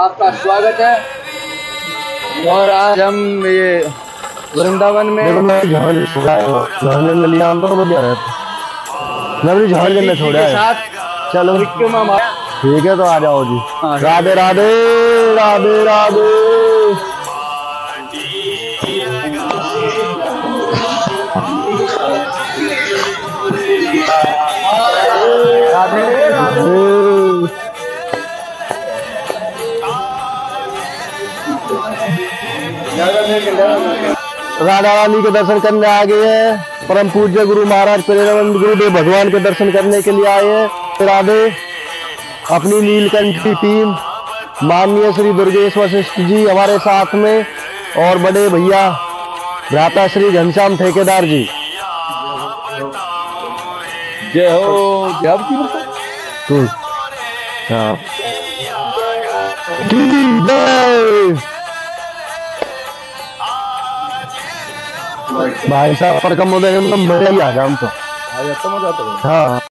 आपका स्वागत है। और आज हम ये वृंदावन में छोड़ा है। चलो ठीक है, तो आ जाओ जी। राधे राधे राधे राधे। राधा रानी के दर्शन करने आ गए हैं। परम पूज्य गुरु महाराज प्रेमानंद गुरुदेव भगवान के दर्शन करने के लिए आए हैं। राधे अपनी नीलकंठ की टीम माननीय श्री दुर्गेश वशिष्ठ जी हमारे साथ में, और बड़े भैया भ्राता श्री घनश्याम ठेकेदार जी। जय हो जय भाई साहब पर कम हो गए, मजा ही आ गया हम तो। हाँ।